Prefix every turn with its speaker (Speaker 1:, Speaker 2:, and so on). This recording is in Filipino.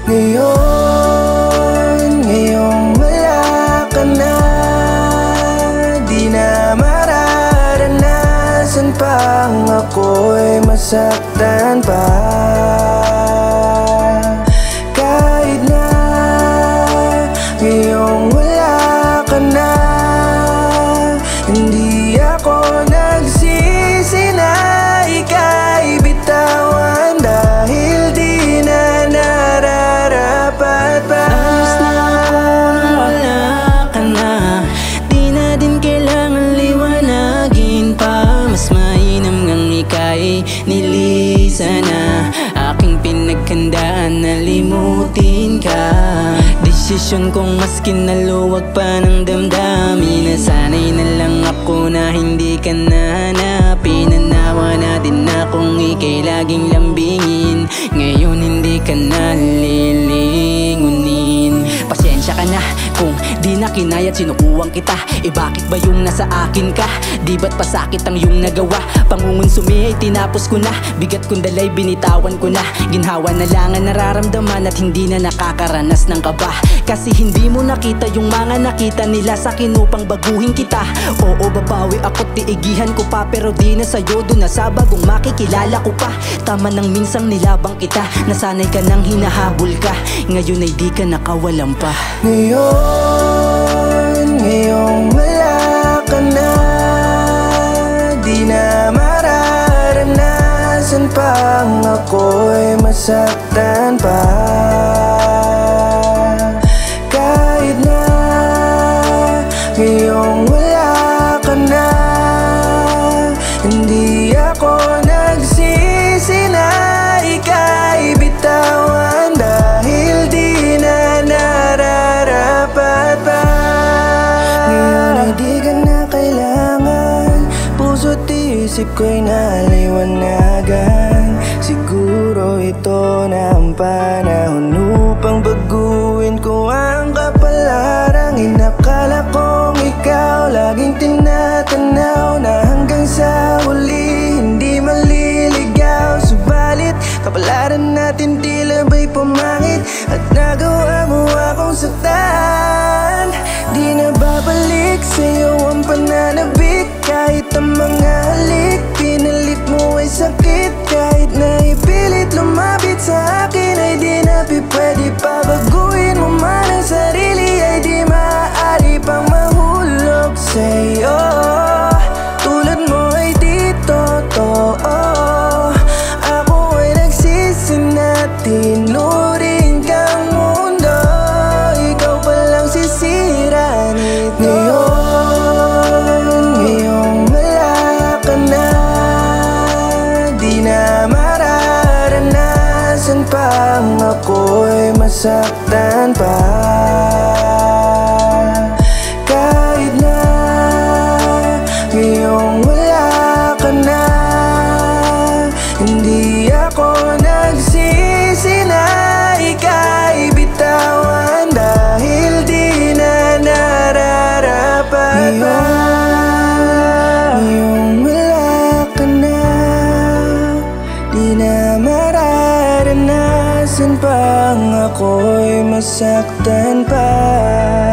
Speaker 1: Ngayong wala ka na, di na mararanasan pang ako'y masaktan pa. Kahit na ngayong wala ka na, hindi ako nagsisi na ika'y bitawan, dahil di na nararapat pa.
Speaker 2: Ayos na ako nang wala ka na, di na din kailangan liwanagin pa. Mas mainam ngang ika'y nilisan na, aking pinaghandaan na limutin ka. Desisyon kong maski naluwag pa ng damdamin, nasanay na lang ako na hindi ka nahanapin. Nanawa na din akong ika'y laging lambingin, ngayon hindi ka na lilingunin. Pasensya ka na kung di na kinayat sinukuwang kita. Bakit ba yung nasa akin ka? Di ba't pasakit ang yung nagawa? Pangungunsumi ay tinapos ko na, bigat kong dalay binitawan ko na. Ginhawa na lang ang nararamdaman at hindi na nakakaranas ng kaba. Kasi hindi mo nakita yung mga nakita nila sa kinupang baguhin kita. Oo, babawi ako't tiigihan ko pa, pero di na sa'yo, doon na sa bagong makikilala ko pa. Tama nang minsang nilabang kita, nasanay ka nang hinahabol ka, ngayon ay di ka nakawalan pa.
Speaker 1: Ngayong wala ka na, di na mararanasan pang ako'y masaktan pa. Kahit na ngayong wala ka na, hindi ako nagsisi na ika'y bitawan, dahil di na nararapat pa. Ngayon ay di ka na kailangan, puso't isip ko'y naliwanagan. Siguro ito na ang panahon upang baguhin ko ang kapalaran. Inakala kong ikaw laging tinatanaw, na hanggang sa huli hindi maliligaw. Subalit kapalaran natin tila ba'y pumangit, at nagawa mo akong saktan. Di na babalik sa'yo ang pananabik, kahit ang mga halik pinalit mo ay sakit. Kahit na ipilit lumapit sa akin ay di na pwede pa. Baguhin mo man ang sarili ay di maaari pang mahulog sa'yo. Tulad mo ay di totoo, ako ay nagsisi na tinuring kang mundo. Ikaw palang sisira nito. Ngayong wala ka na, di na mararanasan pang ako'y masaktan pa. Kahit na ngayong wala ka na, hindi ako nagsisi na ika'y bitawan, dahil di na nararapat pa. Ngayong wala ka na, di na mararanasan pang ako'y masaktan pa.